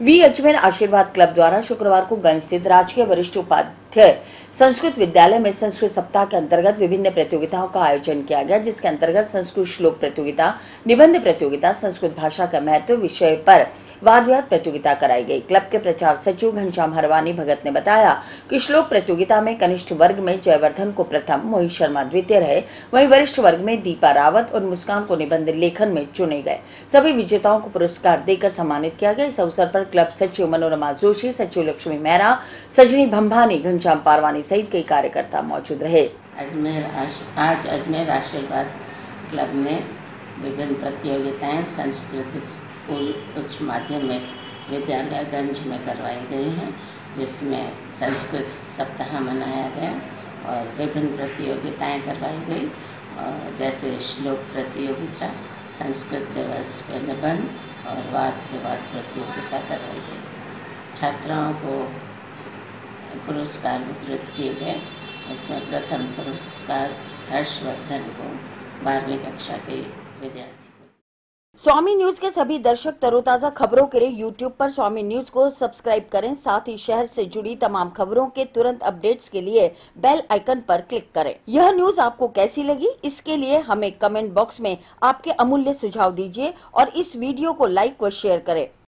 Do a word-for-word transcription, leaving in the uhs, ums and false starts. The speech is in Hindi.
वी अजमेर आशीर्वाद क्लब द्वारा शुक्रवार को गंज स्थित राजकीय वरिष्ठ उपाध्याय संस्कृत विद्यालय में संस्कृत सप्ताह के अंतर्गत विभिन्न प्रतियोगिताओं का आयोजन किया गया, जिसके अंतर्गत संस्कृत श्लोक प्रतियोगिता, निबंध प्रतियोगिता, संस्कृत भाषा का महत्व विषय पर वाद विवाद प्रतियोगिता कराई गई। क्लब के प्रचार सचिव घनश्याम हरवानी भगत ने बताया कि श्लोक प्रतियोगिता में कनिष्ठ वर्ग में जयवर्धन को प्रथम, मोहित शर्मा द्वितीय रहे, वहीं वरिष्ठ वर्ग में दीपा रावत और मुस्कान को निबंध लेखन में चुने गए। सभी विजेताओं को पुरस्कार देकर सम्मानित किया गया। इस अवसर पर क्लब सचिव मनोरमा जोशी, सचिव लक्ष्मी मेहरा, सजनी भंभानी, घनश्याम पारवानी सहित कई कार्यकर्ता मौजूद रहे। अजमेर आज अजमेर आशीर्वाद क्लब में विभिन्न प्रतियोगिताएं संस्कृत स्कूल उच्च माध्यमिक विद्यालय गंज में करवाई गई हैं, जिसमें संस्कृत सप्ताह मनाया गया और विभिन्न प्रतियोगिताएं करवाई गई, और जैसे श्लोक प्रतियोगिता, संस्कृत दिवस पे निबंध और वाद विवाद प्रतियोगिता करवाई गई। छात्राओं को पुरस्कार वितरित किए गए। उसमें प्रथम पुरस्कार हर्षवर्धन को बारहवीं कक्षा के विद्यार्थी को। स्वामी न्यूज के सभी दर्शक तरोताजा खबरों के लिए यूट्यूब पर स्वामी न्यूज को सब्सक्राइब करें। साथ ही शहर से जुड़ी तमाम खबरों के तुरंत अपडेट्स के लिए बेल आइकन पर क्लिक करें। यह न्यूज आपको कैसी लगी, इसके लिए हमें कमेंट बॉक्स में आपके अमूल्य सुझाव दीजिए और इस वीडियो को लाइक व शेयर करें।